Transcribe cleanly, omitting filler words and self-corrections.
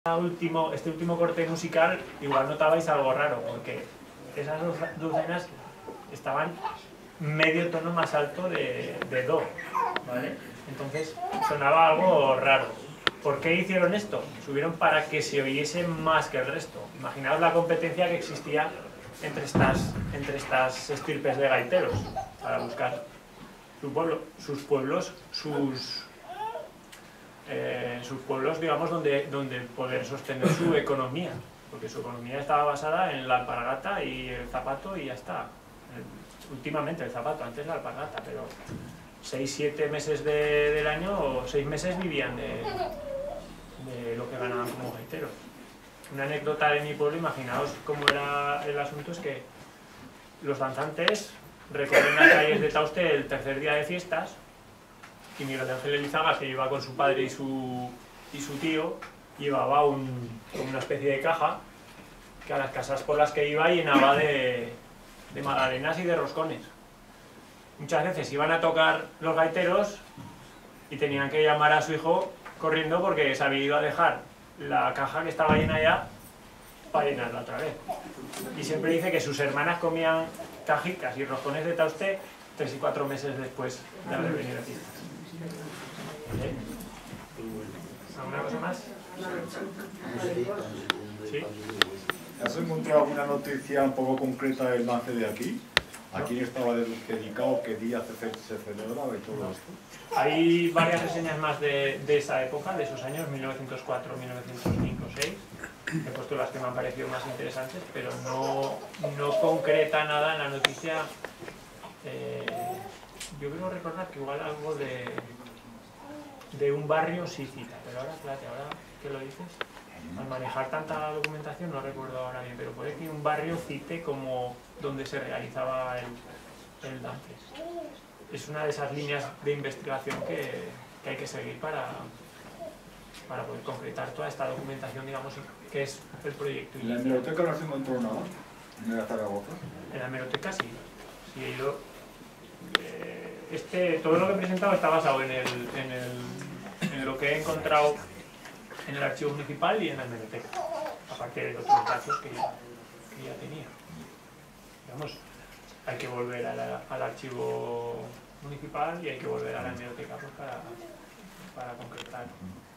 este último corte musical igual notabais algo raro, porque esas dos docenas estaban medio tono más alto de do, ¿vale? Entonces sonaba algo raro. ¿Por qué hicieron esto? Subieron para que se oyese más que el resto. Imaginaos la competencia que existía entre estas estirpes de gaiteros para buscar sus pueblos, digamos, donde poder sostener su economía, porque su economía estaba basada en la alpargata y el zapato y ya está. Últimamente el zapato, antes la alpargata, pero 6-7 meses del año o 6 meses vivían de lo que ganaban como gaiteros. Una anécdota de mi pueblo, imaginaos cómo era el asunto, es que los danzantes recorren las calles de Tauste el tercer día de fiestas y Miguel de Ángel Elizaga, que iba con su padre y su tío, llevaba una especie de caja que a las casas por las que iba llenaba de magdalenas y de roscones. Muchas veces iban a tocar los gaiteros y tenían que llamar a su hijo corriendo porque se había ido a dejar la caja que estaba llena ya para llenarla otra vez. Y siempre dice que sus hermanas comían cajicas y roscones de Tauste 3 y 4 meses después de haber venido a fiestas. ¿Eh? ¿Alguna cosa más? ¿Sí? ¿Has encontrado alguna noticia un poco concreta del lance de aquí? ¿A quién estaba dedicado? ¿Qué día se celebraba y todo esto? Hay varias reseñas más de esa época, de esos años, 1904, 1905, 6. He puesto las que me han parecido más interesantes, pero no concreta nada en la noticia. Yo creo recordar que igual algo de un barrio sí cita, pero ahora, espérate, ahora que lo dices, al manejar tanta documentación no recuerdo ahora bien, pero puede que un barrio cite como donde se realizaba el dance. Es una de esas líneas de investigación que hay que seguir para poder concretar toda esta documentación, digamos, que es el proyecto. ¿En la hemeroteca no se encontró nada? ¿En la Zaragoza? En la hemeroteca sí. Sí he ido. Todo lo que he presentado está basado en lo que he encontrado en el archivo municipal y en la hemeroteca, aparte de otros datos que ya tenía. Digamos, hay que volver al archivo municipal y hay que volver a la hemeroteca pues, para concretar